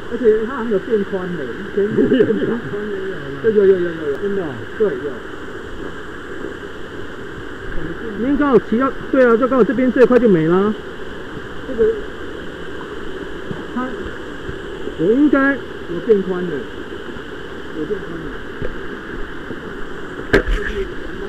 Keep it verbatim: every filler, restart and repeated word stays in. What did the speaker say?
而且它还有变宽的，以前有变宽也有吗？对，有有有有有，真的、哦，对有。 您刚好骑到，对啊，就刚好这边这一块就没了。 这个它我应该有变宽的，有变宽的。